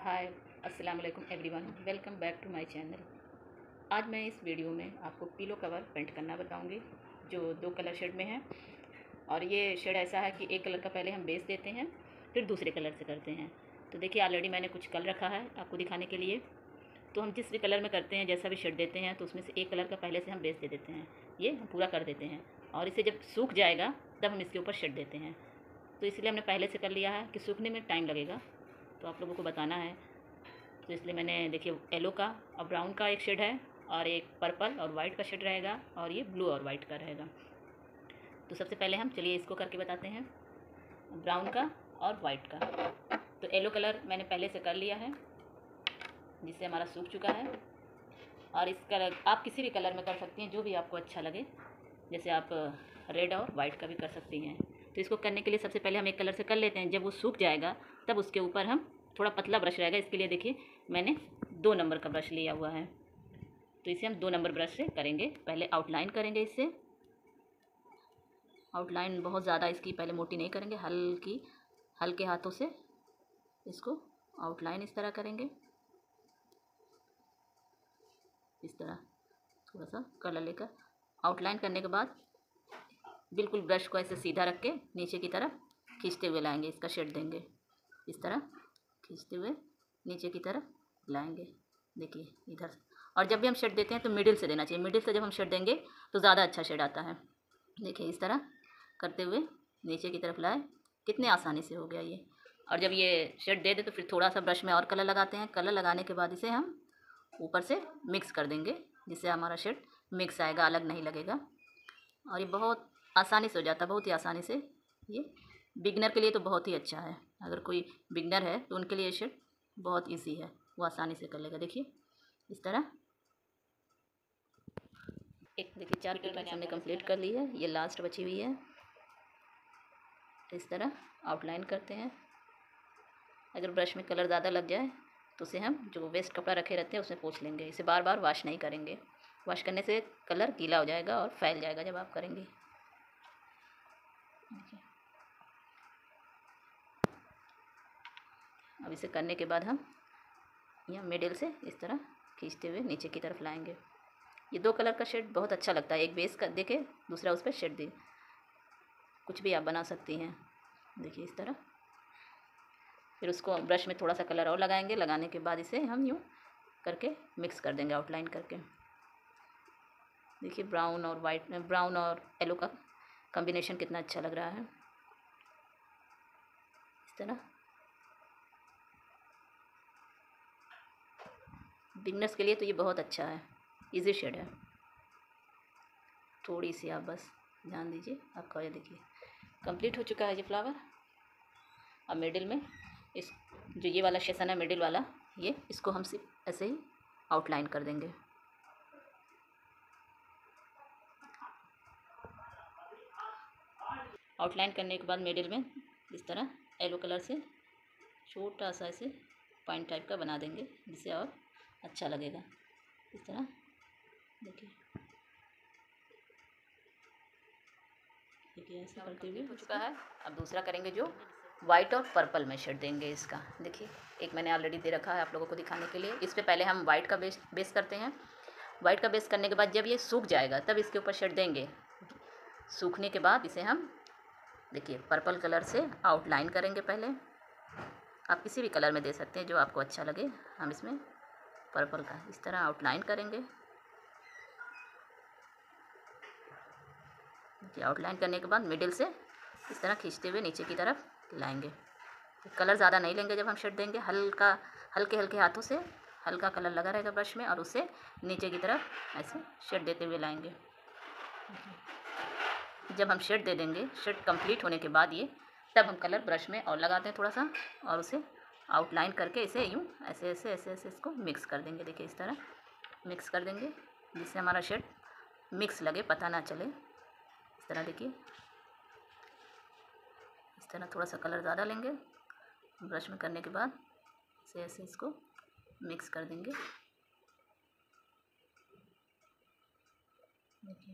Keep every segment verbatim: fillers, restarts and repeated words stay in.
हाय अस्सलाम वालेकुम everyone, welcome back to my channel. आज मैं इस वीडियो में आपको पिलो कवर पेंट करना बताऊंगी जो दो कलर शेड में है। और ये शेड ऐसा है कि एक कलर का पहले हम बेस देते हैं, फिर दूसरे कलर से करते हैं। तो देखिए ऑलरेडी मैंने कुछ कलर रखा है आपको दिखाने के लिए। तो हम जिस भी कलर में करते हैं, जैसा भी शेड देते हैं, तो उसमें से एक कलर का पहले से हम बेस दे देते हैं। ये हम पूरा कर देते हैं और इसे जब सूख जाएगा तब हम इसके ऊपर शेड देते हैं। तो इसलिए हमने पहले से कर लिया है कि सूखने में टाइम लगेगा, तो आप लोगों को बताना है। तो इसलिए मैंने देखिए येलो का और ब्राउन का एक शेड है, और एक पर्पल और वाइट का शेड रहेगा, और ये ब्लू और वाइट का रहेगा। तो सबसे पहले हम चलिए इसको करके बताते हैं, ब्राउन का और वाइट का। तो येलो कलर मैंने पहले से कर लिया है, जिससे हमारा सूख चुका है। और इस कलर आप किसी भी कलर में कर सकती हैं, जो भी आपको अच्छा लगे। जैसे आप रेड और वाइट का भी कर सकती हैं। तो इसको करने के लिए सबसे पहले हम एक कलर से कर लेते हैं। जब वो सूख जाएगा तब उसके ऊपर हम थोड़ा पतला ब्रश रहेगा, इसके लिए देखिए मैंने दो नंबर का ब्रश लिया हुआ है। तो इसे हम दो नंबर ब्रश से करेंगे। पहले आउटलाइन करेंगे इससे। आउटलाइन बहुत ज़्यादा इसकी पहले मोटी नहीं करेंगे, हल्की हल्के हाथों से इसको आउटलाइन इस तरह करेंगे। इस तरह थोड़ा सा कलर लेकर आउटलाइन करने के बाद बिल्कुल ब्रश को ऐसे सीधा रख के नीचे की तरफ खींचते हुए लाएंगे। इसका शेड देंगे, इस तरह खींचते हुए नीचे की तरफ लाएंगे। देखिए इधर। और जब भी हम शेड देते हैं तो मिडिल से देना चाहिए। मिडिल से जब हम शेड देंगे तो ज़्यादा अच्छा शेड आता है। देखिए इस तरह करते हुए नीचे की तरफ लाए। कितने आसानी से हो गया ये। और जब ये शेड दे दे तो फिर थोड़ा सा ब्रश में और कलर लगाते हैं। कलर लगाने के बाद इसे हम ऊपर से मिक्स कर देंगे, जिससे हमारा शेड मिक्स आएगा, अलग नहीं लगेगा। और ये बहुत आसानी से हो जाता है, बहुत ही आसानी से। ये बिगनर के लिए तो बहुत ही अच्छा है। अगर कोई बिगनर है तो उनके लिए ये शेड बहुत इजी है, वो आसानी से कर लेगा। देखिए इस तरह एक देखिए चार पिक्चर्स हमने कंप्लीट कर ली है। ये लास्ट बची हुई है। इस तरह आउटलाइन करते हैं। अगर ब्रश में कलर ज़्यादा लग जाए तो उसे हम जो वेस्ट कपड़ा रखे रहते हैं उसमें पोंछ लेंगे। इसे बार बार वॉश नहीं करेंगे। वॉश करने से कलर गीला हो जाएगा और फैल जाएगा जब आप करेंगे। देखिए अब इसे करने के बाद हम यहाँ मिडिल से इस तरह खींचते हुए नीचे की तरफ लाएंगे। ये दो कलर का शेड बहुत अच्छा लगता है। एक बेस का देके दूसरा उस पर शेड दे, कुछ भी आप बना सकती हैं। देखिए इस तरह। फिर उसको ब्रश में थोड़ा सा कलर और लगाएंगे। लगाने के बाद इसे हम यूँ करके मिक्स कर देंगे, आउटलाइन करके। देखिए ब्राउन और वाइट में, ब्राउन और येलो का कॉम्बिनेशन कितना अच्छा लग रहा है। इस तरह बिगनर्स के लिए तो ये बहुत अच्छा है, इजी शेड है। थोड़ी सी आप बस ध्यान दीजिए, आपका ये देखिए कंप्लीट हो चुका है ये फ्लावर। अब मिडिल में इस जो ये वाला सेशन है मिडिल वाला, ये इसको हम सिर्फ ऐसे ही आउटलाइन कर देंगे। आउटलाइन करने के बाद मिडिल में इस तरह येलो कलर से छोटा सा ऐसे पॉइंट टाइप का बना देंगे, जिससे और अच्छा लगेगा। इस तरह देखिए देखिए ऐसा करते हुए हो चुका है। अब दूसरा करेंगे जो वाइट और पर्पल में शेड देंगे इसका। देखिए एक मैंने ऑलरेडी दे रखा है आप लोगों को दिखाने के लिए। इस पे पहले हम वाइट का बेस बेस करते हैं। वाइट का बेस करने के बाद जब ये सूख जाएगा तब इसके ऊपर शेड देंगे। सूखने के बाद इसे हम देखिए पर्पल कलर से आउटलाइन करेंगे। पहले आप किसी भी कलर में दे सकते हैं जो आपको अच्छा लगे। हम इसमें पर्पल का इस तरह आउटलाइन करेंगे। देखिए आउटलाइन करने के बाद मिडिल से इस तरह खींचते हुए नीचे की तरफ लाएंगे। तो कलर ज़्यादा नहीं लेंगे जब हम शेड देंगे। हल्का हल्के हल्के हाथों से हल्का कलर लगा रहेगा ब्रश में, और उससे नीचे की तरफ ऐसे शेड देते हुए लाएंगे। जब हम शेड दे देंगे, शेड कंप्लीट होने के बाद ये तब हम कलर ब्रश में और लगाते हैं थोड़ा सा, और उसे आउटलाइन करके इसे यूँ ऐसे ऐसे ऐसे ऐसे इसको मिक्स कर देंगे। देखिए इस तरह मिक्स कर देंगे, जिससे हमारा शेड मिक्स लगे, पता ना चले। इस तरह देखिए इस तरह थोड़ा सा कलर ज़्यादा लेंगे। ब्रश में करने के बाद ऐसे ऐसे इसको मिक्स कर देंगे। देखिए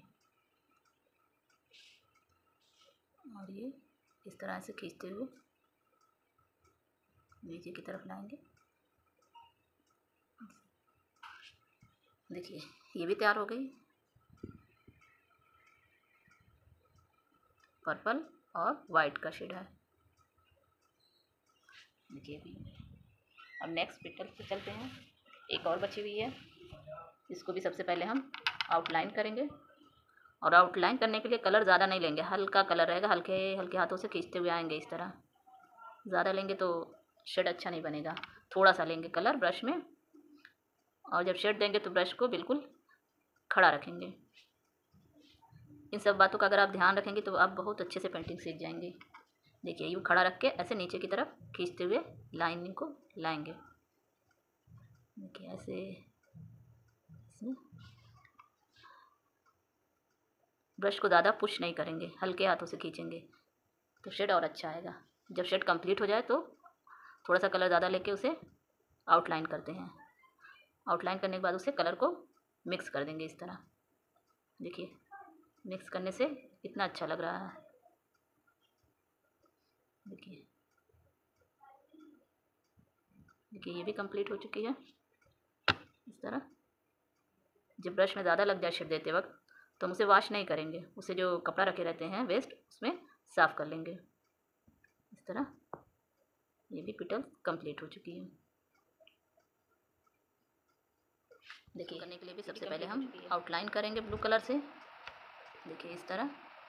और ये इस तरह से खींचते हुए नीचे की तरफ लाएंगे। देखिए ये भी तैयार हो गई, पर्पल और वाइट का शेड है। देखिए अभी अब नेक्स्ट पेटल पे चलते हैं। एक और बची हुई है, इसको भी सबसे पहले हम आउटलाइन करेंगे। और आउटलाइन करने के लिए कलर ज़्यादा नहीं लेंगे, हल्का कलर रहेगा, हल्के हल्के हाथों से खींचते हुए आएंगे इस तरह। ज़्यादा लेंगे तो शेड अच्छा नहीं बनेगा। थोड़ा सा लेंगे कलर ब्रश में, और जब शेड देंगे तो ब्रश को बिल्कुल खड़ा रखेंगे। इन सब बातों का अगर आप ध्यान रखेंगे तो आप बहुत अच्छे से पेंटिंग सीख जाएंगे। देखिए यूँ खड़ा रख के ऐसे नीचे की तरफ खींचते हुए लाइनिंग को लाएंगे। देखिए ऐसे इसमें ब्रश को ज़्यादा पुश नहीं करेंगे, हल्के हाथों से खींचेंगे तो शेड और अच्छा आएगा। जब शेड कंप्लीट हो जाए तो थोड़ा सा कलर ज़्यादा लेके उसे आउटलाइन करते हैं। आउटलाइन करने के बाद उसे कलर को मिक्स कर देंगे इस तरह। देखिए मिक्स करने से इतना अच्छा लग रहा है। देखिए देखिए ये भी कंप्लीट हो चुकी है इस तरह। जब ब्रश में ज़्यादा लग जाए शेड देते वक्त तो हम उसे वॉश नहीं करेंगे, उसे जो कपड़ा रखे रहते हैं वेस्ट उसमें साफ़ कर लेंगे इस तरह। ये भी पिटल कंप्लीट हो चुकी है। देखिए करने के लिए भी सबसे पहले हम आउटलाइन करेंगे ब्लू कलर से। देखिए इस तरह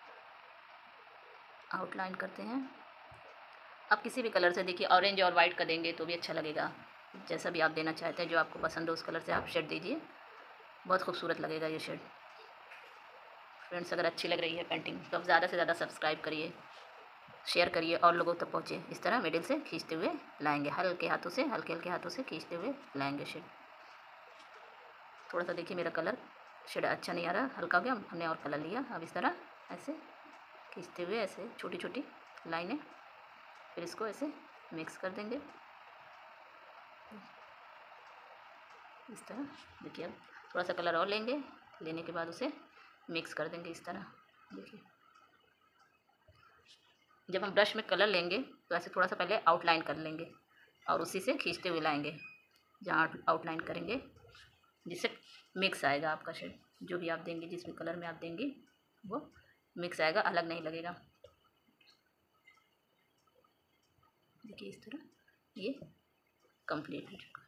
आउटलाइन करते हैं। आप किसी भी कलर से, देखिए ऑरेंज और वाइट का देंगे तो भी अच्छा लगेगा। जैसा भी आप देना चाहते हैं, जो आपको पसंद हो उस कलर से आप शेड दीजिए, बहुत खूबसूरत लगेगा ये शेड। फ्रेंड्स अगर अच्छी लग रही है पेंटिंग तो आप ज़्यादा से ज़्यादा सब्सक्राइब करिए, शेयर करिए और लोगों तक पहुँचे। इस तरह मिडिल से खींचते हुए लाएंगे, हल्के हाथों से हल्के हल्के हाथों से खींचते हुए लाएंगे शेड। थोड़ा सा देखिए मेरा कलर शेड अच्छा नहीं आ रहा, हल्का हो गया, हमने और कलर लिया। अब इस तरह ऐसे खींचते हुए ऐसे छोटी छोटी लाइनें, फिर इसको ऐसे मिक्स कर देंगे इस तरह। देखिए अब थोड़ा सा कलर और लेंगे, लेने के बाद उसे मिक्स कर देंगे इस तरह। देखिए जब हम ब्रश में कलर लेंगे तो ऐसे थोड़ा सा पहले आउटलाइन कर लेंगे और उसी से खींचते हुए लाएंगे जहाँ आउटलाइन करेंगे, जिससे मिक्स आएगा आपका शेड। जो भी आप देंगे, जिस भी कलर में आप देंगे वो मिक्स आएगा, अलग नहीं लगेगा। देखिए इस तरह ये कंप्लीट हो चुका है।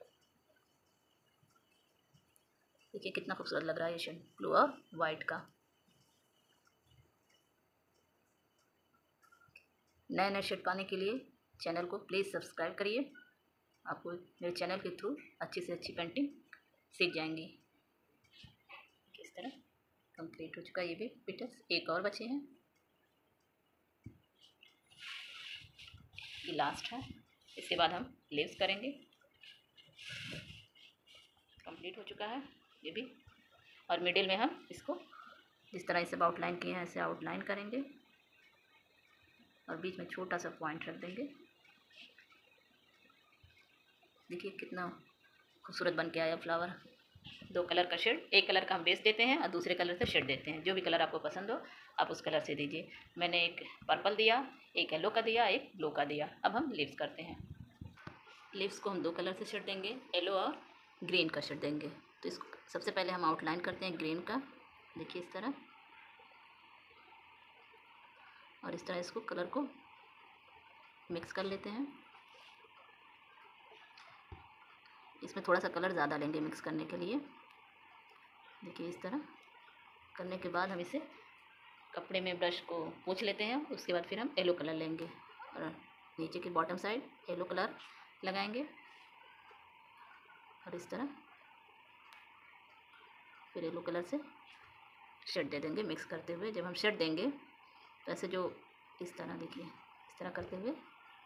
देखिए कितना खूबसूरत लग रहा है ये शेड ब्लू और वाइट का। नए नए शेड पाने के लिए चैनल को प्लीज़ सब्सक्राइब करिए। आपको मेरे चैनल के थ्रू अच्छी से अच्छी पेंटिंग सीख जाएंगी। इस तरह कंप्लीट हो चुका है ये भी पिटल्स। एक और बचे हैं, ये लास्ट है। इसके बाद हम लीव्स करेंगे। कंप्लीट हो चुका है ये भी। और मिडिल में हम इसको जिस तरह इसे आउटलाइन किए हैं ऐसे आउटलाइन करेंगे और बीच में छोटा सा पॉइंट रख देंगे। देखिए कितना खूबसूरत बन के आया फ्लावर। दो कलर का शेड, एक कलर का हम बेस देते हैं और दूसरे कलर से शेड देते हैं। जो भी कलर आपको पसंद हो आप उस कलर से दीजिए। मैंने एक पर्पल दिया, एक येलो का दिया, एक ब्लू का दिया। अब हम लीव्स करते हैं। लीव्स को हम दो कलर से शेड देंगे, येलो और ग्रीन का शेड देंगे। तो इसको सबसे पहले हम आउटलाइन करते हैं ग्रीन का। देखिए इस तरह, और इस तरह इसको कलर को मिक्स कर लेते हैं। इसमें थोड़ा सा कलर ज़्यादा लेंगे मिक्स करने के लिए। देखिए इस तरह करने के बाद हम इसे कपड़े में ब्रश को पोंछ लेते हैं। उसके बाद फिर हम येलो कलर लेंगे और नीचे की बॉटम साइड येलो कलर लगाएंगे और इस तरह फिर येलो कलर से शेड दे देंगे मिक्स करते हुए। जब हम शेड देंगे तो ऐसे जो इस तरह देखिए इस तरह करते हुए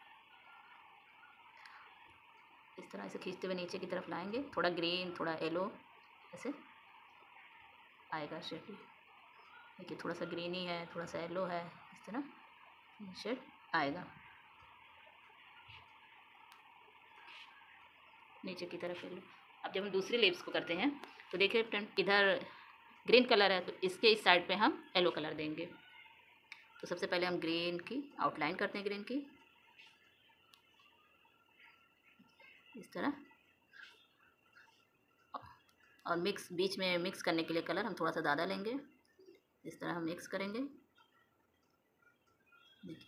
इस तरह से खींचते हुए नीचे की तरफ लाएंगे। थोड़ा ग्रीन थोड़ा येलो ऐसे आएगा शेड। देखिए थोड़ा सा ग्रीन ही है, थोड़ा सा येलो है, इस तरह शेड आएगा नीचे की तरफ येलो। अब जब हम दूसरे लीव्स को करते हैं तो देखिए फ्रेंड इधर ग्रीन कलर है तो इसके इस साइड पे हम येलो कलर देंगे। तो सबसे पहले हम ग्रीन की आउटलाइन करते हैं, ग्रीन की इस तरह, और मिक्स बीच में मिक्स करने के लिए कलर हम थोड़ा सा ज़्यादा लेंगे। इस तरह हम मिक्स करेंगे। देखिए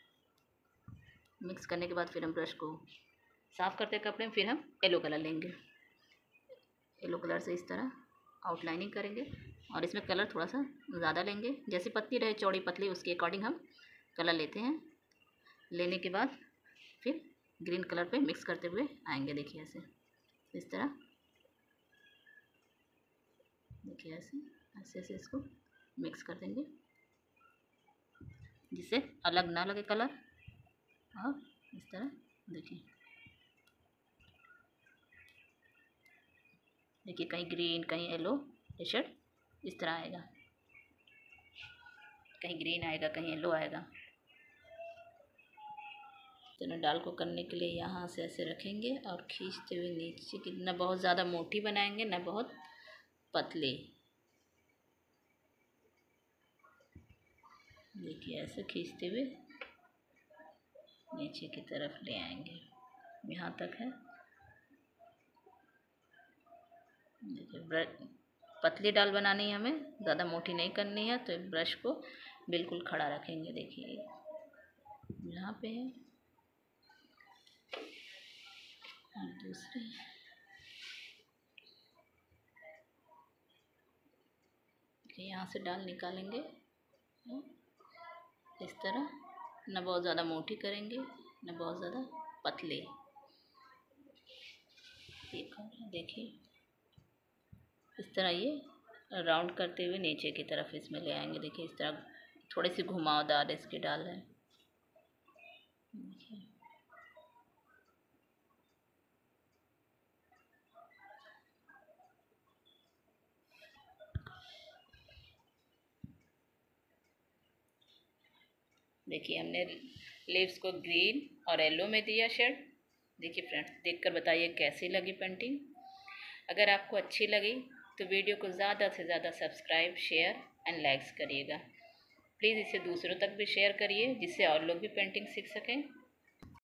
मिक्स करने के बाद फिर हम ब्रश को साफ़ करते कपड़े में फिर हम येलो कलर लेंगे। येलो कलर से इस तरह आउटलाइनिंग करेंगे और इसमें कलर थोड़ा सा ज़्यादा लेंगे। जैसे पत्ती रहे चौड़ी पतली उसके अकॉर्डिंग हम कलर लेते हैं। लेने के बाद फिर ग्रीन कलर पे मिक्स करते हुए आएंगे। देखिए ऐसे इस तरह, देखिए ऐसे ऐसे ऐसे इसको मिक्स कर देंगे जिससे अलग ना लगे कलर। और इस तरह देखिए देखिए कहीं ग्रीन कहीं येलो टी शर्ट इस तरह आएगा, कहीं ग्रीन आएगा कहीं येलो आएगा। तो ना डाल को करने के लिए यहाँ से ऐसे रखेंगे और खींचते हुए नीचे की, ना बहुत ज़्यादा मोटी बनाएंगे ना बहुत पतली। देखिए ऐसे खींचते हुए नीचे की तरफ ले आएंगे, यहाँ तक है। देखिए ब्रश पतली डाल बनानी है हमें, ज़्यादा मोटी नहीं करनी है, तो ब्रश को बिल्कुल खड़ा रखेंगे। देखिए यहाँ पे है और दूसरी यहाँ से डाल निकालेंगे इस तरह, न बहुत ज़्यादा मोटी करेंगे न बहुत ज़्यादा पतली। देखिए इस तरह ये राउंड करते हुए नीचे की तरफ इसमें ले आएंगे। देखिए इस तरह थोड़ी सी घुमावदार इसकी डाल है। देखिए हमने लीव्स को ग्रीन और येलो में दिया शेड। देखिए फ्रेंड्स देखकर बताइए कैसी लगी पेंटिंग। अगर आपको अच्छी लगी तो वीडियो को ज़्यादा से ज़्यादा सब्सक्राइब शेयर एंड लाइक्स करिएगा। प्लीज़ इसे दूसरों तक भी शेयर करिए जिससे और लोग भी पेंटिंग सीख सकें।